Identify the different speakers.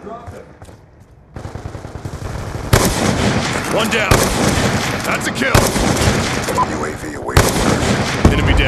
Speaker 1: One down. That's a kill.
Speaker 2: UAV awaiting.
Speaker 1: Enemy down.